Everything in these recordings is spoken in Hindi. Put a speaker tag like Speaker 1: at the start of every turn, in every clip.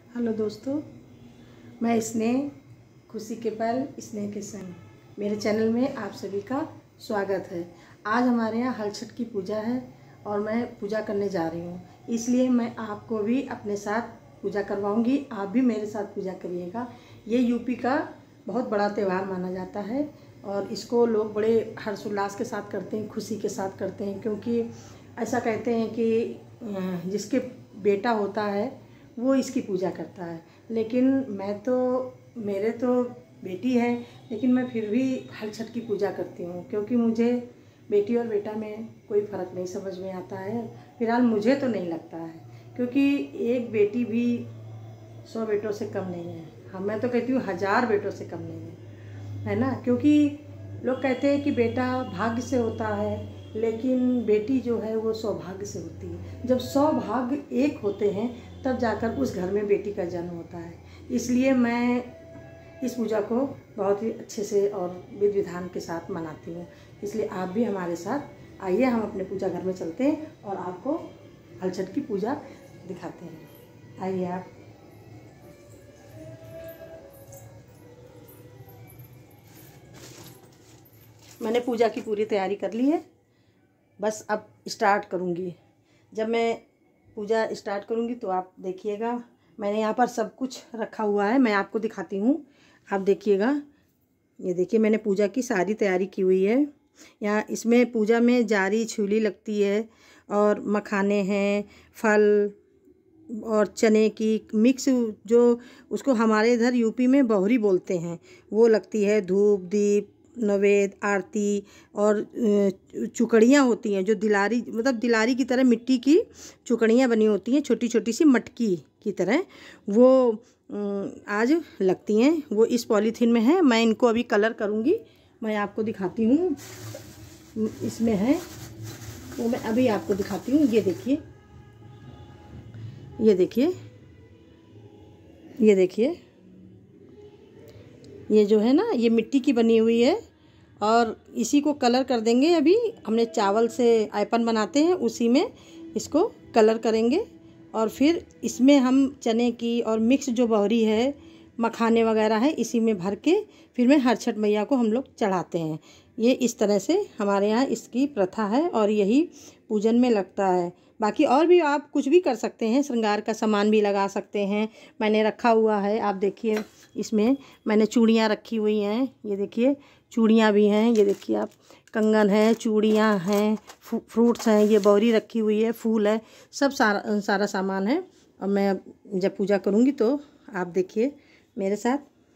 Speaker 1: हेलो दोस्तों, मैं स्नेह, खुशी के पल स्नेह के संग, मेरे चैनल में आप सभी का स्वागत है। आज हमारे यहाँ हल छठ की पूजा है और मैं पूजा करने जा रही हूँ, इसलिए मैं आपको भी अपने साथ पूजा करवाऊँगी। आप भी मेरे साथ पूजा करिएगा। ये यूपी का बहुत बड़ा त्यौहार माना जाता है और इसको लोग बड़े हर्षोल्लास के साथ करते हैं, खुशी के साथ करते हैं, क्योंकि ऐसा कहते हैं कि जिसके बेटा होता है वो इसकी पूजा करता है। लेकिन मेरे तो बेटी है, लेकिन मैं फिर भी हल छठ की पूजा करती हूँ, क्योंकि मुझे बेटी और बेटा में कोई फ़र्क नहीं समझ में आता है। फिलहाल मुझे तो नहीं लगता है, क्योंकि एक बेटी भी 100 बेटों से कम नहीं है। हाँ, मैं तो कहती हूँ 1000 बेटों से कम नहीं है ना। क्योंकि लोग कहते हैं कि बेटा भाग्य से होता है, लेकिन बेटी जो है वो सौभाग्य से होती है। जब सौभाग्य एक होते हैं तब जाकर उस घर में बेटी का जन्म होता है। इसलिए मैं इस पूजा को बहुत ही अच्छे से और विधि विधान के साथ मनाती हूँ। इसलिए आप भी हमारे साथ आइए, हम अपने पूजा घर में चलते हैं और आपको हल छठ की पूजा दिखाते हैं। आइए आप। मैंने पूजा की पूरी तैयारी कर ली है, बस अब स्टार्ट करूँगी। जब मैं पूजा स्टार्ट करूँगी तो आप देखिएगा। मैंने यहाँ पर सब कुछ रखा हुआ है, मैं आपको दिखाती हूँ, आप देखिएगा। ये देखिए, मैंने पूजा की सारी तैयारी की हुई है। यहाँ इसमें पूजा में जारी छुली लगती है और मखाने हैं, फल और चने की मिक्स, जो उसको हमारे इधर यूपी में बहुरी बोलते हैं, वो लगती है। धूप, दीप, नवेद, आरती और चुकड़ियाँ होती हैं, जो दिलारी, मतलब दिलारी की तरह मिट्टी की चुकड़ियाँ बनी होती हैं, छोटी छोटी सी मटकी की तरह, वो आज लगती हैं। वो इस पॉलीथीन में है। मैं इनको अभी कलर करूँगी, मैं आपको दिखाती हूँ। इसमें है वो मैं अभी आपको दिखाती हूँ। ये देखिए, ये देखिए, ये देखिए, ये जो है ना, ये मिट्टी की बनी हुई है और इसी को कलर कर देंगे। अभी हमने चावल से आयपन बनाते हैं, उसी में इसको कलर करेंगे और फिर इसमें हम चने की और मिक्स जो बहुरी है, मखाने वगैरह है, इसी में भर के फिर में हर छठ मैया को हम लोग चढ़ाते हैं। ये इस तरह से हमारे यहाँ इसकी प्रथा है और यही पूजन में लगता है। बाकी और भी आप कुछ भी कर सकते हैं, श्रृंगार का सामान भी लगा सकते हैं। मैंने रखा हुआ है, आप देखिए, इसमें मैंने चूड़ियाँ रखी हुई हैं। ये देखिए, चूड़ियाँ भी हैं। ये देखिए आप, कंगन है, चूड़ियाँ हैं, फ्रूट्स हैं, ये बहुरी रखी हुई है, फूल है, सब सारा सामान है। और मैं जब पूजा करूँगी तो आप देखिए मेरे साथ।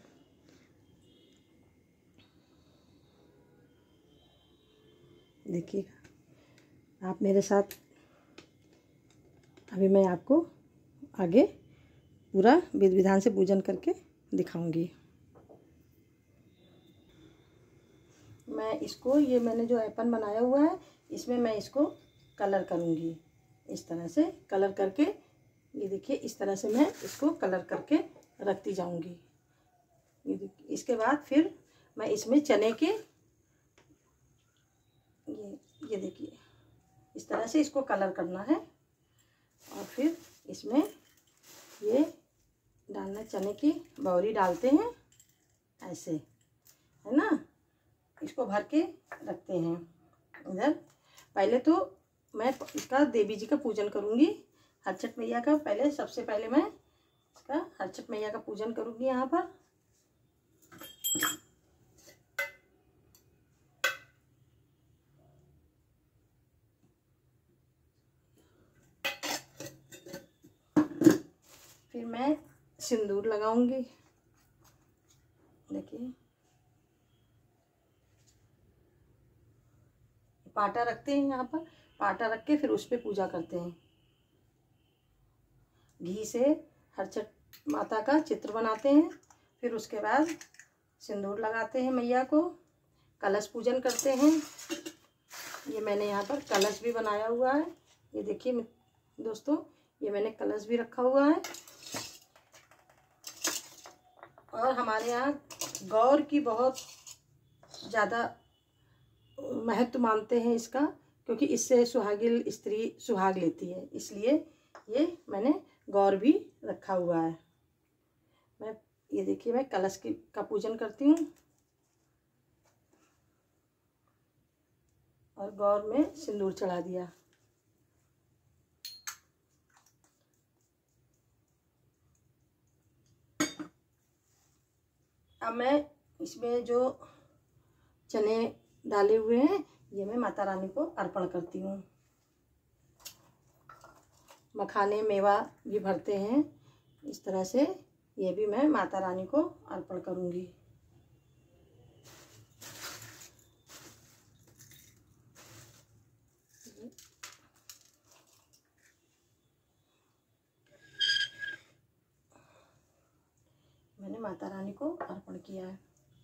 Speaker 1: देखिएगा आप मेरे साथ। अभी मैं आपको आगे पूरा विधि विधान से पूजन करके दिखाऊंगी। मैं इसको, ये मैंने जो ऐपन बनाया हुआ है, इसमें मैं इसको कलर करूंगी। इस तरह से कलर करके, ये देखिए, इस तरह से मैं इसको कलर करके रखती जाऊंगी। ये देखिए, इसके बाद फिर मैं इसमें चने के, ये देखिए, इस तरह से इसको कलर करना है और फिर इसमें ये डालना, चने की बहुरी डालते हैं ऐसे, है ना। इसको भर के रखते हैं इधर। पहले तो मैं इसका देवी जी का पूजन करूँगी, हर छठ मैया का। पहले सबसे पहले मैं इसका हर छठ मैया का पूजन करूँगी यहाँ पर। फिर मैं सिंदूर लगाऊंगी। देखिए, पाटा रखते हैं यहाँ पर, पाटा रख के फिर उस पर पूजा करते हैं। घी से हर छठ माता का चित्र बनाते हैं, फिर उसके बाद सिंदूर लगाते हैं मैया को, कलश पूजन करते हैं। ये मैंने यहाँ पर कलश भी बनाया हुआ है। ये देखिए दोस्तों, ये मैंने कलश भी रखा हुआ है। और हमारे यहाँ गौर की बहुत ज़्यादा महत्व मानते हैं इसका, क्योंकि इससे सुहागिन स्त्री सुहाग लेती है, इसलिए ये मैंने गौर भी रखा हुआ है। मैं ये देखिए मैं कलश का पूजन करती हूँ और गौर में सिंदूर चढ़ा दिया। अब मैं इसमें जो चने डाले हुए हैं ये मैं माता रानी को अर्पण करती हूँ। मखाने मेवा भी भरते हैं, इस तरह से ये भी मैं माता रानी को अर्पण करूँगी। मैंने माता रानी को अर्पण किया है।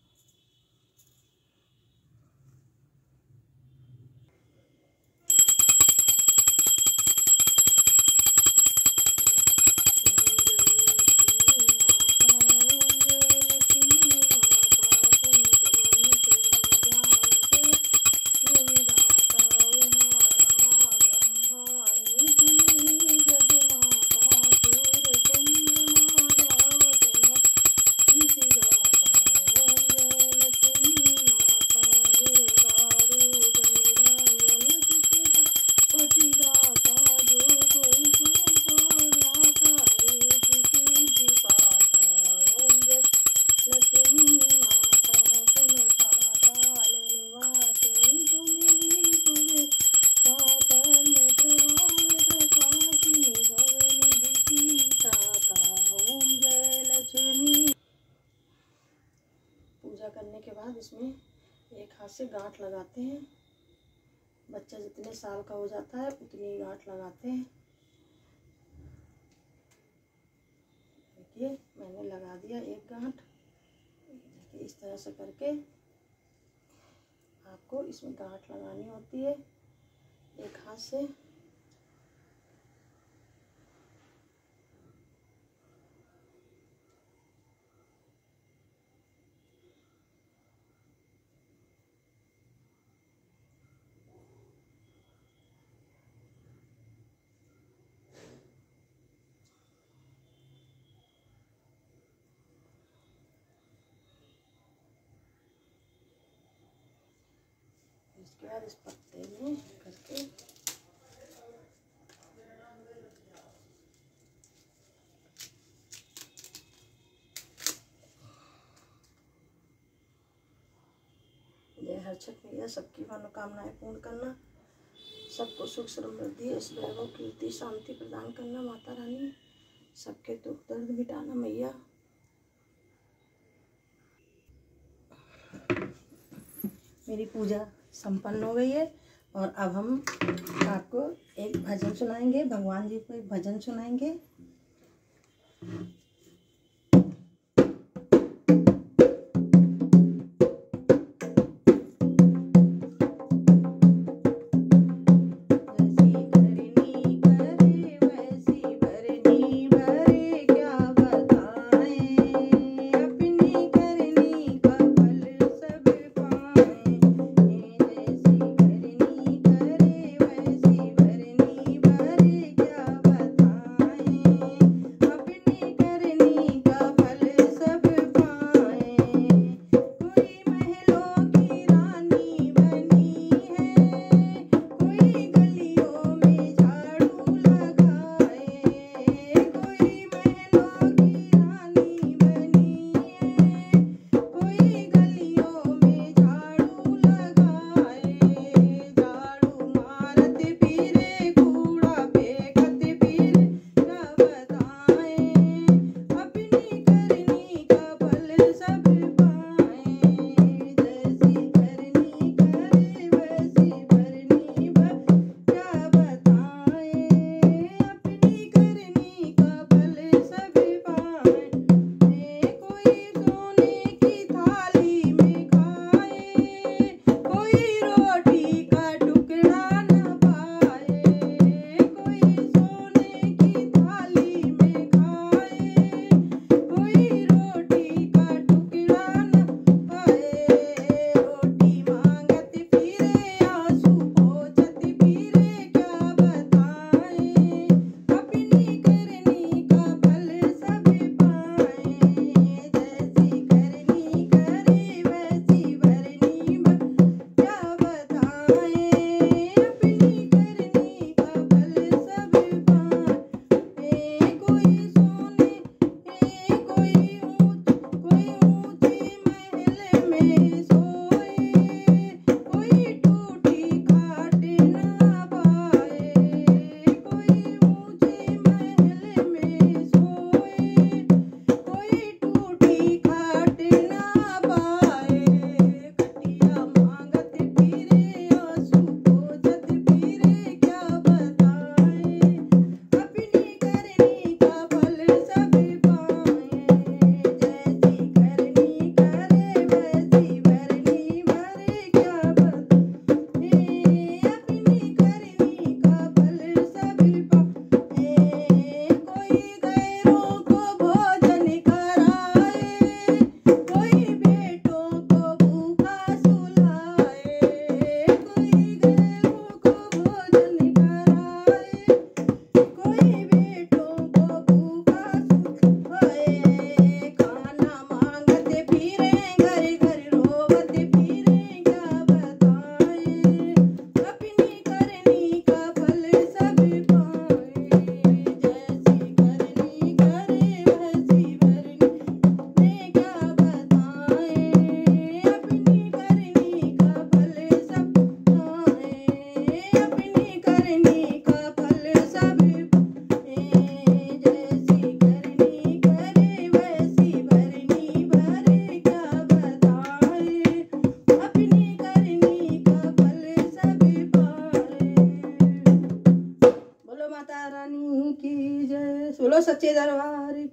Speaker 1: पूजा करने के बाद इसमें एक हाथ से गांठ लगाते हैं। बच्चा जितने साल का हो जाता है उतनी ही गांठ लगाते हैं। देखिए मैंने लगा दिया एक गांठ। देखिए इस तरह से करके आपको इसमें गांठ लगानी होती है एक हाथ से। इसके बाद इस पत्ते में करके जय हर छठ मैया सबकी मनोकामनाएं पूर्ण करना, सबको सुख समृद्धि ऐश्वर्य वैभव कीर्ति शांति प्रदान करना माता रानी, सबके दुख दर्द मिटाना मैया। मेरी पूजा संपन्न हो गई है और अब हम आपको एक भजन सुनाएंगे, भगवान जी को एक भजन सुनाएंगे।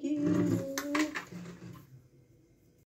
Speaker 1: की।